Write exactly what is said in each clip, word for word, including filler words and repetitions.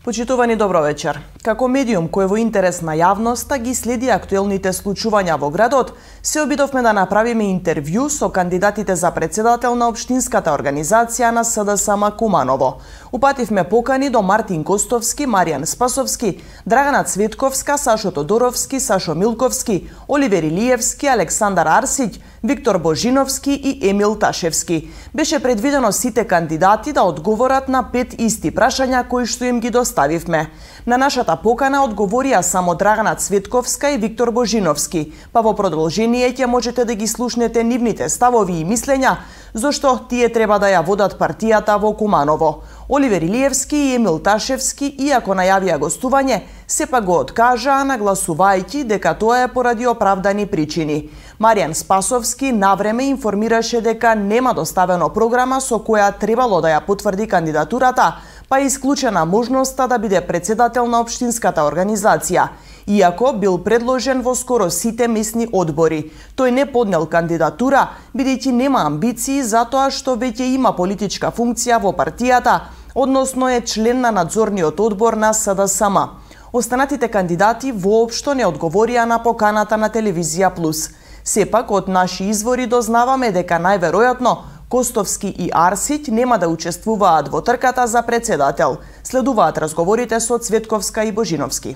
Почитувани, добро вечер. Како медиум кој во интерес на јавноста ги следи актуелните случувања во градот, се обидовме да направиме интервју со кандидатите за председател на општинската организација на СДСМ Куманово. Упативме покани до Мартин Костовски, Маријан Спасовски, Драгана Цветковска, Сашо Тодоровски, Сашо Милковски, Оливер Илиевски, Александар Арсиќ, Виктор Божиновски и Емил Ташевски. Беше предвидено сите кандидати да одговорат на пет исти прашања кои што им ги доставивме. На нашата покана одговорија само Драгана Цветковска и Виктор Божиновски, па во продолжение ќе можете да ги слушнете нивните ставови и мислења, зошто тие треба да ја водат партијата во Куманово. Оливер Илиевски и Емил Ташевски, иако најавија гостување, сепак го откажаа, нагласувајќи дека тоа е поради оправдани причини. Маријан Спасовски навреме информираше дека нема доставено програма со која требало да ја потврди кандидатурата, па е исклучена можноста да биде председател на општинската организација, иако бил предложен во скоро сите месни одбори. Тој не поднел кандидатура, бидејќи нема амбиции затоа што веќе има политичка функција во партијата, односно е член на надзорниот одбор на СДСМ. Останатите кандидати воопшто не одговорија на поканата на Телевизија Плюс. Сепак, од наши извори дознаваме дека најверојатно Костовски и Арсиќ нема да учествуваат во трката за председател. Следуваат разговорите со Цветковска и Божиновски.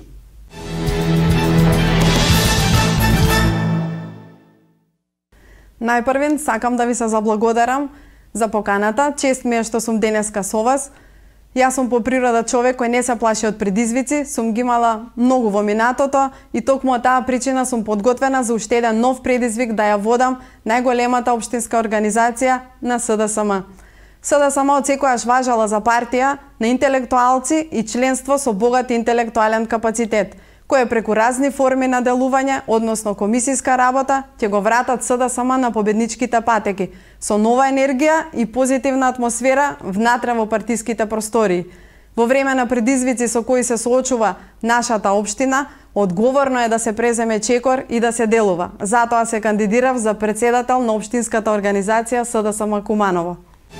Најпрвен сакам да ви се заблагодарам за поканата. Чест ми е што сум денеска со вас. Јас сум по природа човек кој не се плаши од предизвици, сум ги имала многу во минатото и токму од таа причина сум подготвена за уште еден нов предизвик да ја водам најголемата општинска организација на СДСМ. СДСМ од секојаш важала за партија на интелектуалци и членство со богат интелектуален капацитет, кој преку разни форми на делување, односно комисиска работа, ќе го вратат СДСМ на победничките патеки, со нова енергија и позитивна атмосфера внатре во партиските простории. Во време на предизвици со кои се соочува нашата општина, одговорно е да се преземе чекор и да се делува. Затоа се кандидирав за председател на општинската организација СДСМ Куманово.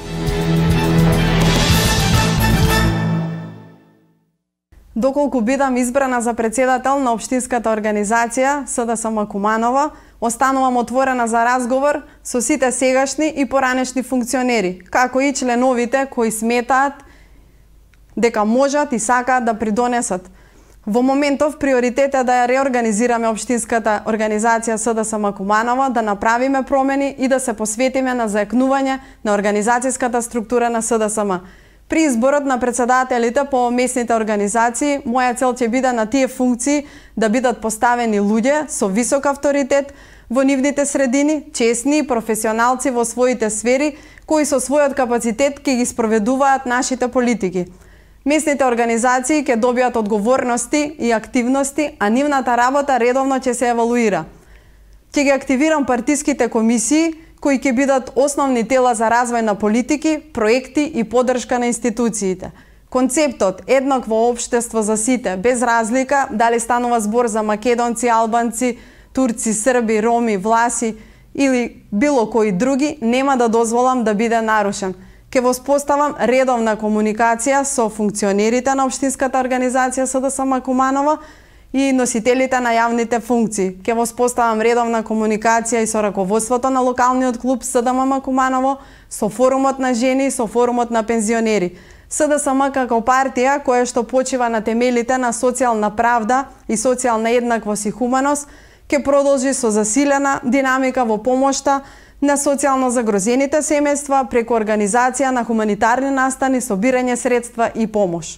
Доколку бидам избрана за председател на општинската организација СДСМ Куманово, останувам отворена за разговор со сите сегашни и поранешни функционери, како и членовите кои сметаат дека можат и сакаат да придонесат. Во моментов приоритет е да ја реорганизираме општинската организација СДСМ Куманово, да направиме промени и да се посветиме на заекнување на организацијската структура на СДСМ. При изборот на председателите по местните организации, моја цел ќе биде на тие функции да бидат поставени луѓе со висок авторитет во нивните средини, честни и професионалци во своите сфери, кои со својот капацитет ќе ги спроведуваат нашите политики. Местните организации ќе добијат одговорности и активности, а нивната работа редовно ќе се евалуира. Ќе ги активирам партиските комисии, кои ќе бидат основни тела за развој на политики, проекти и поддршка на институциите. Концептот еднакво општество за сите, без разлика дали станува збор за македонци, албанци, турци, срби, роми, власи или било кои други, нема да дозволам да биде нарушен. Ке воспоставам редовна комуникација со функционерите на општинската организација СДСМ Куманово и носителите на јавните функции. Ке воспоставам редовна комуникација и со раководството на локалниот клуб СДММ Куманово, со форумот на жени и со форумот на пензионери. СДСМ како партија која што почива на темелите на социјална правда и социјална еднаквост и хуманост, ке продолжи со засилена динамика во помошта на социјално загрозените семејства преку организација на хуманитарни настани, собирање средства и помош.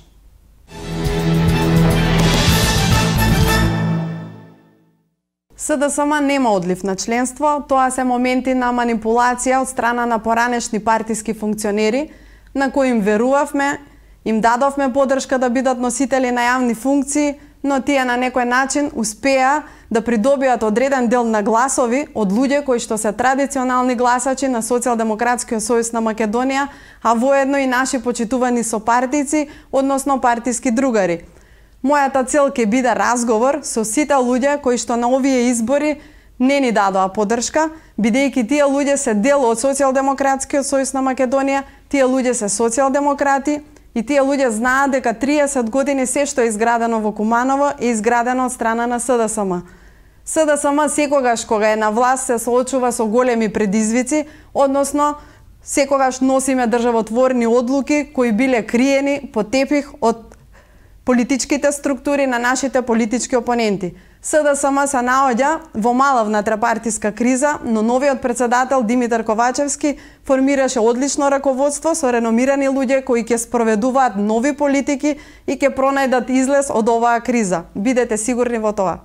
СДСМ нема одлив на членство, тоа се моменти на манипулација од страна на поранешни партиски функционери, на кои им верувавме, им дадовме поддршка да бидат носители на јавни функции, но тие на некој начин успеа да придобијат одреден дел на гласови од луѓе кои што се традиционални гласачи на Социјалдемократскиот сојуз на Македонија, а воедно и наши почитувани сопартици, односно партиски другари. Мојата цел ќе биде разговор со сите луѓе кои што на овие избори не ни дадоа поддршка, бидејќи тие луѓе се дел од Социјалдемократскиот сојуз на Македонија, тие луѓе се социјалдемократи И тие луѓе знаат дека триесет години се што е изградено во Куманово е изградено од страна на СДСМ. СДСМ секогаш кога е на власт се соочува со големи предизвици, односно секогаш носиме државотворни одлуки кои биле криени под тепих од политичките структури на нашите политички опоненти. СДСМ се наоѓа во мала внатропартиска криза, но новиот председател Димитар Ковачевски формираше одлично раководство со реномирани луѓе кои ќе спроведуваат нови политики и ќе пронајдат излез од оваа криза. Бидете сигурни во тоа.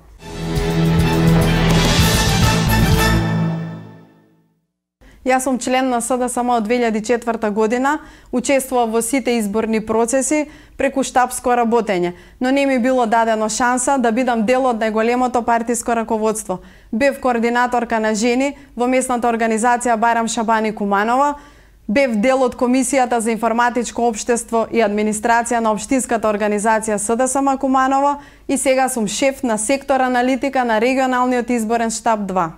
Јас сум член на СДСМ од две илјади и четврта година, учествував во сите изборни процеси преку штабско работење, но не ми било дадено шанса да бидам дел од најголемото партиско раководство. Бев координаторка на жени во местната организација Байрам Шабани Куманова, бев дел од Комисијата за информатичко општество и администрација на општинската организација СДСМ Куманово и сега сум шеф на сектор аналитика на регионалниот изборен штаб два.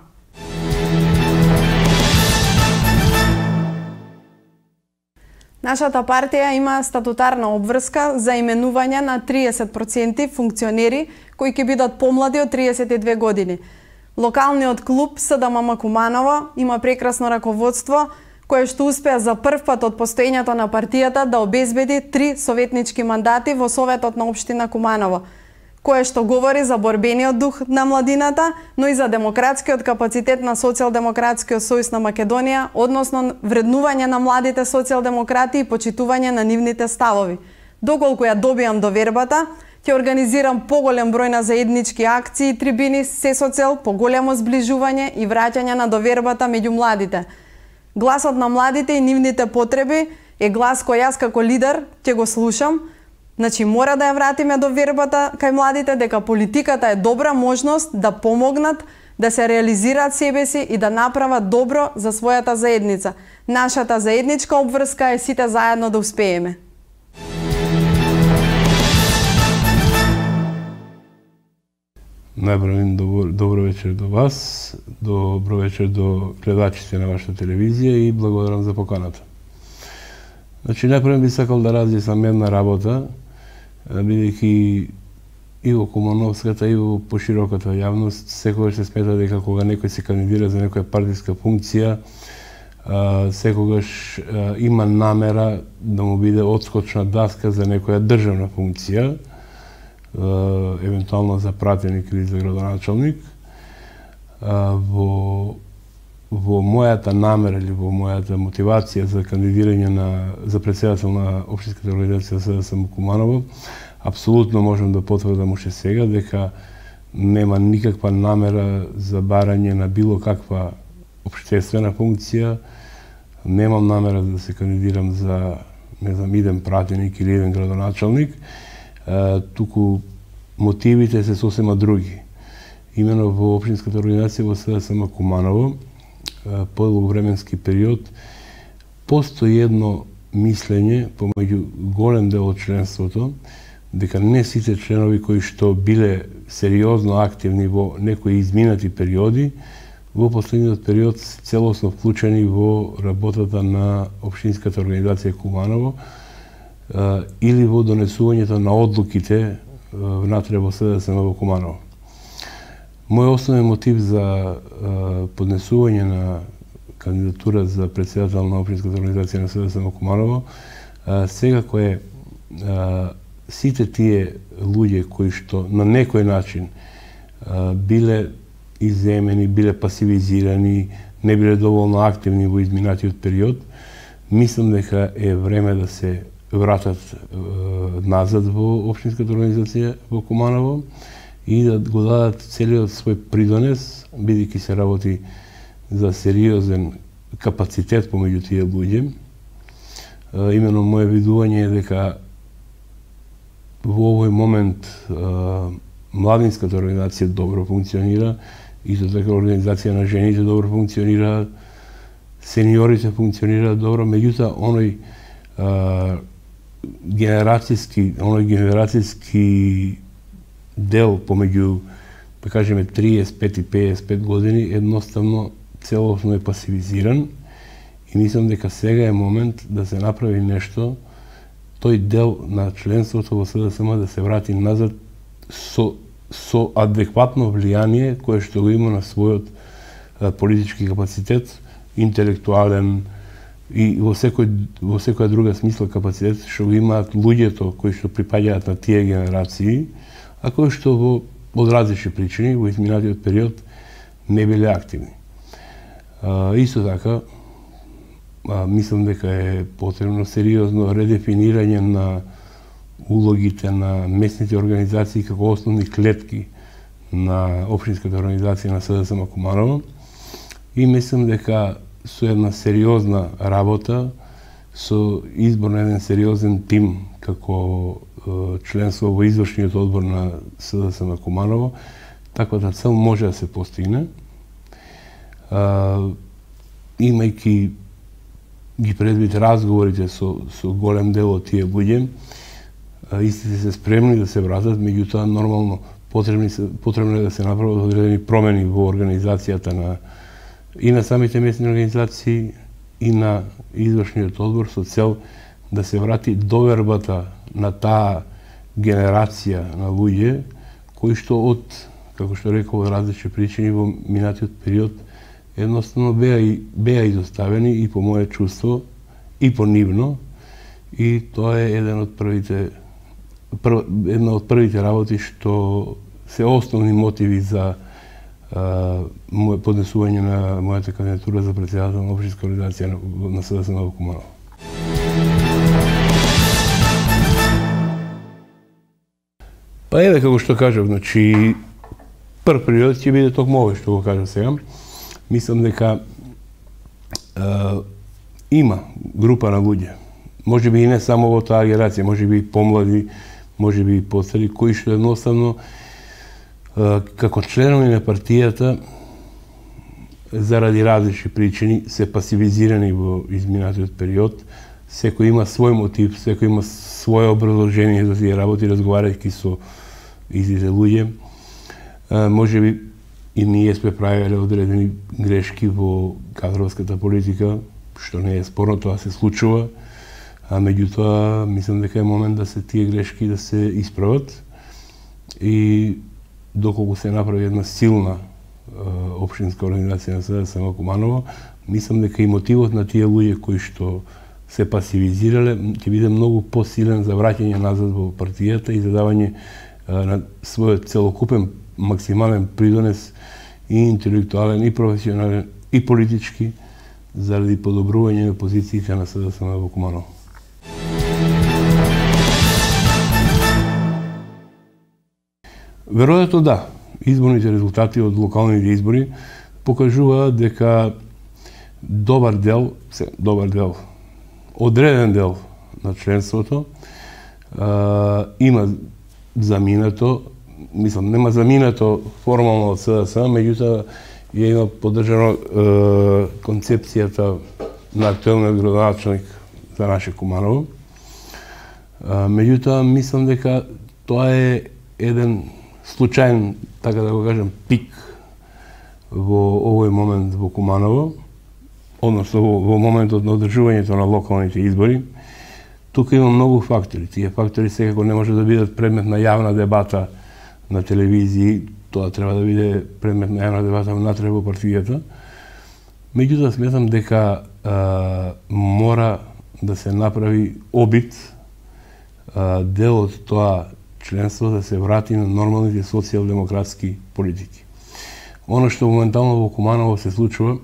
Нашата партија има статутарна обврска за именување на триесет проценти функционери кои ќе бидат помлади од триесет и две години. Локалниот клуб СДММ Куманово има прекрасно раководство кое што успеа за прв пат од постоењето на партијата да обезбеди три советнички мандати во Советот на општина Куманово, кое што говори за борбениот дух на младината, но и за демократскиот капацитет на Социјалдемократскиот сојуз на Македонија, односно вреднување на младите социјалдемократи и почитување на нивните ставови. Доколку ја добијам довербата, ќе организирам поголем број на заеднички акции и трибини се со цел поголемо зближување и враќање на довербата меѓу младите. Гласот на младите и нивните потреби е глас кој јас како лидер ќе го слушам. Значи, мора да ја вратиме довербата кај младите дека политиката е добра можност да помогнат, да се реализираат себе си и да направат добро за својата заедница. Нашата заедничка обврска е сите заедно да успееме. Најпрво добро, добро вечер до вас, добро вечер до гледачите на вашата телевизија и благодарам за поканата. Значи, најпрво би сакал да разјаснам една работа, бидејќи и во Кумановската и во пошироката јавност секогаш се смета дека кога некој се кандидира за некоја партиска функција, секогаш има намера да му биде одскочна даска за некоја државна функција, евентуално за пратеник или за градоначалник. Во во мојата намера или во мојата мотивација за кандидирање на за претседател на општинската организација СДСМ Куманово, апсолутно можам да потврдам уште сега дека нема никаква намера за барање на било каква општествена функција, немам намера да се кандидирам за, не знам, иден пратеник или иден градоначалник, туку мотивите се сосема други. Имено во општинската организација во СДСМ Куманово, подолговременски период, постои едно мислење помеѓу голем дел од членството дека не сите членови кои што биле сериозно активни во некои изминати периоди, во последниот период целосно вклучени во работата на општинската организација Куманово или во донесувањето на одлуките внатре во СДСМ во Куманово. Мој основен мотив за поднесување на кандидатура за претседател на општинската организација на СДСМ Куманово секако е сите тие луѓе кои што на некој начин биле иземени, биле пасивизирани, не биле доволно активни во изминатиот период, мислам дека е време да се вратат назад во општинската организација во Куманово и да го дадат целиот свој придонес, бидејќи се работи за сериозен капацитет помеѓу тие луѓе. Имено моје видување е дека во овој момент младинската организација добро функционира, исто така организација на жените добро функционира, сениорите функционираат добро, меѓутоа оној генерацијски, оној генерацијски дел помеѓу, да кажеме, триесет пет и пеесет пет години едноставно целосно е пасивизиран и мислам дека сега е момент да се направи нешто тој дел на членството во СДСМ да се врати назад со, со адекватно влијание кое што го има на својот а, политички капацитет, интелектуален и во секој во секоја друга смисла капацитет што го имаат луѓето кои што припаѓаат на тие генерации, а кои што во од различни причини во изминатиот период не биле активни. А, исто така, а, мислам дека е потребно сериозно редефинирање на улогите на местните организации како основни клетки на општинската организација на СДСМ Куманово и мислам дека со една сериозна работа, со избор на еден сериозен тим како е, членство во извршниот одбор на СДСМ Куманово, таквата цел може да се постигне. А, имајќи ги предвид разговорите со, со голем дел од тие луѓе, истите се спремни да се вратат, меѓутоа нормално потребни се, потребно е да се направат одредени промени во организацијата на и на самите местни организации и на извршниот одбор со цел да се врати довербата на таа генерација на луѓе кои што од, како што рекол, од различни причини во минатиот период едноставно беа, беа изоставени и по моје чувство и по нивно, и тоа е еден од првите прв, една од првите работи што се основни мотиви за моје поднесување на мојата кандидатура за претседател на општинска организација на, на СДСМ во Куманово. Па еве како што кажав, значи прв период ќе биде токму овој што го кажав сега. Мислам дека е, има група на луѓе, можеби и не само во таа генерација, можеби и помлади, можеби и постари, кои што едноставно како членови на партијата заради различни причини се пасивизирани во изминатиот период. Секој има свој мотив, секој има свое образложение за тие работи, разговарајќи со истите луѓе. Можеби и ние сме правеле одредени грешки во кадровската политика, што не е спорно, тоа се случува, а меѓутоа мислам дека е момент да се тие грешки да се исправат и доколку се направи една силна е, општинска организација на СДСМ Куманово, мислам дека и мотивот на тие луѓе кои што се пасивизирале ќе биде многу посилен за враќање назад во партијата и за давање е, на својот целокупен максимален придонес и интелектуален, и професионален, и политички заради подобрување на позициите на СДСМ во Куманово. Веројатно да, изборните резултати од локалните избори покажуваат дека добар дел, добар дел, одреден дел на членството а, има заминато, мислам, нема заминато формално од СДСМ, меѓутоа ја има поддржано е, концепцијата на актуелниот градоначелник за наше Куманово. А, меѓутоа, мислам дека тоа е еден случајен, така да го кажем, пик во овој момент во Куманово, односно во, во моментот на одржувањето на локалните избори. Тука има многу фактори. Тие фактори секако не може да бидат предмет на јавна дебата на телевизии, тоа треба да биде предмет на јавна дебата внатре во партијата. Меѓутоа, сметам дека а, мора да се направи обид а, дел од тоа членство да се врати на нормалните социјалдемократски политики. Оно што моментално во Куманово се случува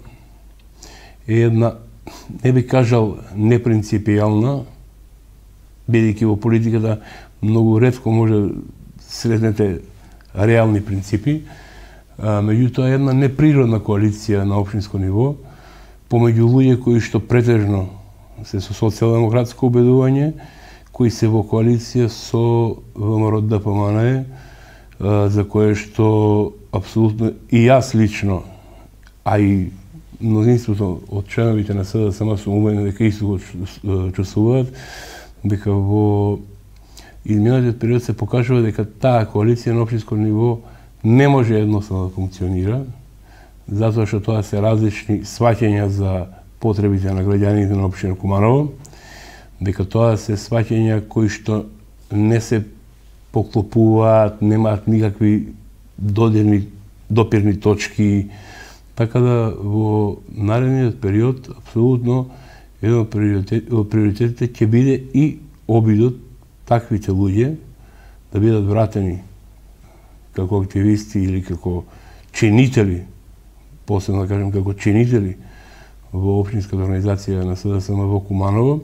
е една, не би кажал непринципијална, бидејќи во политиката многу ретко може сретнете реални принципи, а, меѓутоа една неприродна коалиција на општинско ниво помеѓу луѓе кои што претежно се со социјалдемократско убедување, кои се во коалиција со ВМРО Д П М Н, за кое што апсолутно и јас лично, а и мнозинството од членовите на СДСМ сум убеден дека исто го чувствуваат, дека во изминатиот период се покажува дека таа коалиција на општинско ниво не може едноставно да функционира, затоа што тоа се различни сваќања за потребите на граѓаните на општина Куманово. дека тоа се сваќања кои што не се поклопуваат, немаат никакви додирни, допирни точки, така да во наредниот период апсолутно еден од приоритетите ќе биде и обидот таквите луѓе да бидат вратени како активисти или како чинители, посебно да кажем како чинители во општинската организација на СДСМ во Куманово,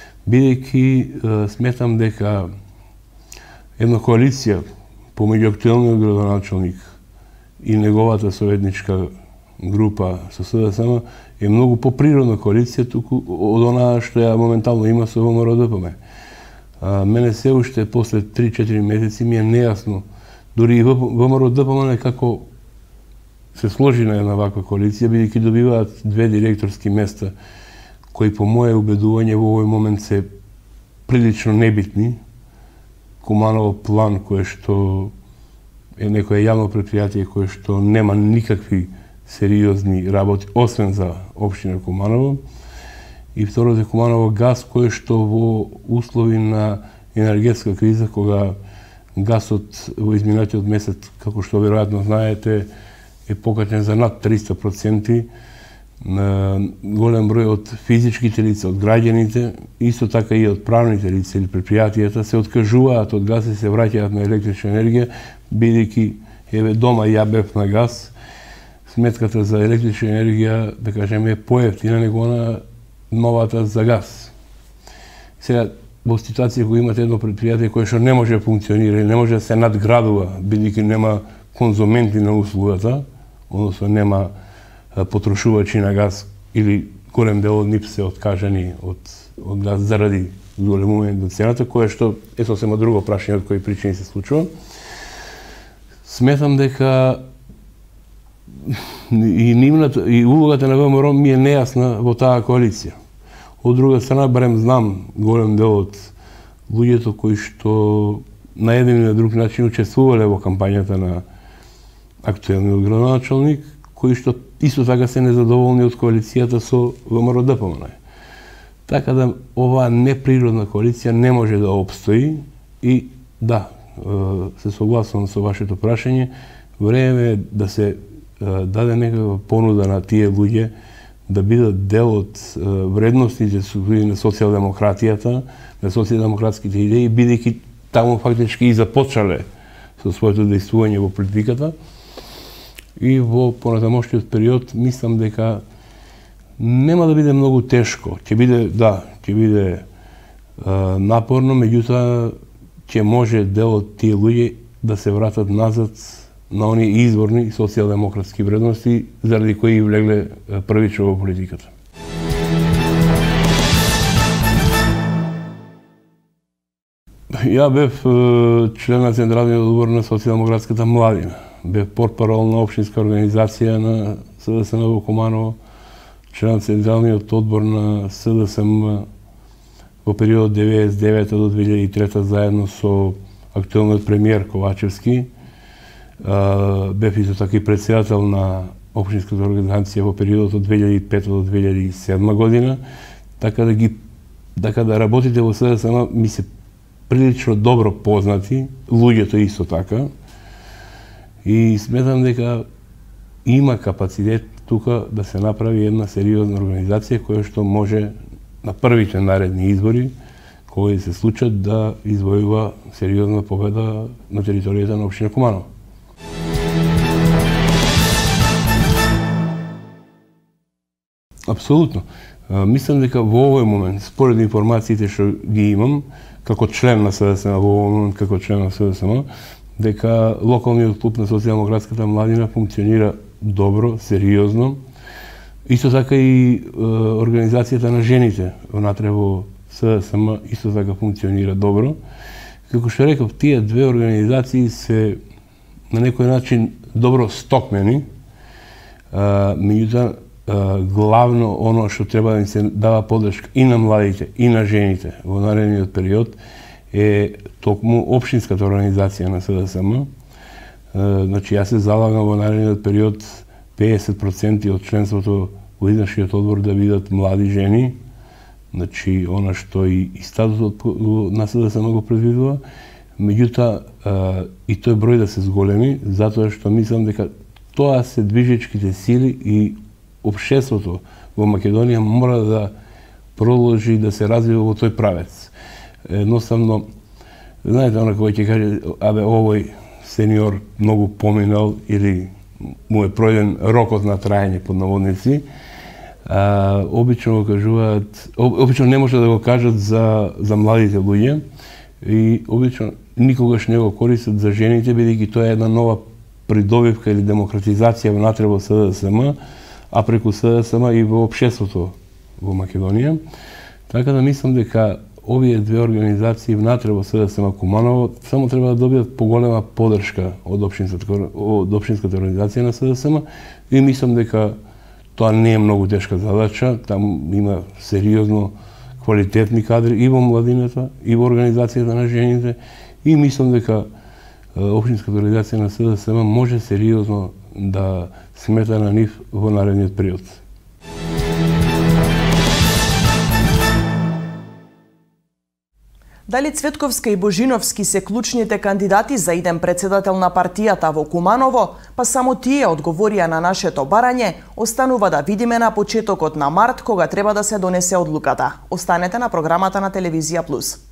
бидејќи сметам дека една коалиција помеѓу актуелниот градоначалник и неговата советничка група со СДСМ е многу поприродна коалиција туку од онаа што ја моментално има со ВМРО-ДПМ. Мене се уште после три-четири месеци ми е нејасно, дури и ВМРО-ДПМ како се сложи на една ваква коалиција, бидејќи добиваат две директорски места, кои по моје убедување во овој момент се прилично небитни. Куманово план, кое што е некое јавно предпријатие кое што нема никакви сериозни работи, освен за општина Куманово. И второто е Куманово газ, кое што во услови на енергетска криза, кога газот во изминатиот месец, како што веројатно знаете, е покачен за над триста проценти, на голем број од физичките лица, од граѓаните, исто така и од правните лица или предпријатијата се откажуваат од газ и се враќаат на електрична енергија, бидејќи еве дома ја бев на газ, сметката за електрична енергија, да кажеме, е поевтина него на новата за газ. Сега, во ситуација кога имате едно предпријатие кое што не може да функционира и не може да се надградува, бидејќи нема конзументи на услугата, односно нема потрошувачи на газ или голем дел од нив се откажани од, од газ заради зголемување на цената, кое што е сосема друго прашање од кои причини се случува. Сметам дека и нивната и улогата на ВМРО ми е нејасна во таа коалиција. Од друга страна, барем знам голем дел од луѓето кои што на еден или на друг начин учествувале во кампањата на актуелниот градоначалник, кои што исто така се незадоволни од коалицијата со ВМРО-ДПМН. Така да оваа неприродна коалиција не може да опстои и да, се согласувам со вашето прашање, време е да се даде некаква понуда на тие луѓе да бидат дел од вредностите на социјалдемократијата, на социјалдемократските идеи, бидејќи таму фактички и започнале со своето дејствување во политиката. И во понатамошниот период мислам дека нема да биде многу тешко. Ќе биде, да, ќе биде е, напорно, меѓутоа ќе може дел од тие луѓе да се вратат назад на оние изворни социјалдемократски вредности заради кои влегле првично во политиката. Ја бев член на Централниот одбор на социјалдемократската младина. Бев портпарол на општинска организација на СДСМ во Куманово, член на Централниот одбор на СДСМ во периодот деветдесет и девета до две илјади и трета заедно со актуелниот премиер Ковачевски. Бев исто така и председател на општинската организација во периодот од две илјади и пета до две илјади и седма година, така да ги така да работите во СДСМ ми се прилично добро познати, луѓето исто така. И сметам дека има капацитет тука да се направи една сериозна организација која што може на првите наредни избори, кои се случат, да извојува сериозна победа на територијата на општина Куманово. Апсолутно. Мислам дека во овој момент, според информациите што ги имам, како член на СДСМ, во овој момент како член на СДСМ, дека локалниот клуб на социјалдемократската младина функционира добро, сериозно. Исто така и е, организацијата на жените внатре во СДСМ исто така функционира добро. Како што реков, тие две организации се на некој начин добро стокмени, меѓутоа главно оно што треба да им се дава подршка и на младите, и на жените во наредниот период е токму општинската организација на СДСМ. Значи, јас се залагам во наредниот период педесет проценти од членството во извршниот одбор да бидат млади жени, значи она што и, и статутот на СДСМ го предвидува, меѓутоа и тој број да се зголеми, затоа што мислам дека тоа се движечките сили и општеството во Македонија мора да продолжи да се развива во тој правец. Едноставно, знаете, она кој ќе каже, абе, овој сениор многу поминал или му е пројден рокот на траење под наводници, а, обично го кажуваат, обично не може да го кажат за, за младите луѓе и обично никогаш не го користат за жените, бидејќи тоа е една нова придобивка или демократизација внатре во СДСМ, а преку СДСМ и во општеството во Македонија. Така да мислам дека овие две организации внатре во СДСМ Куманово само треба да добијат поголема поддршка од општинската, од општинската организација на СДСМ и мислам дека тоа не е многу тешка задача. Там има сериозно квалитетни кадри и во младината, и во организацијата на жените и мислам дека општинската организација на СДСМ може сериозно да смета на нив во наредниот период. Дали Цветковска и Божиновски се клучните кандидати за иден председател на партијата во Куманово, па само тие одговорија на нашето барање, останува да видиме на почетокот на март, кога треба да се донесе одлуката. Останете на програмата на Телевизија Плюс.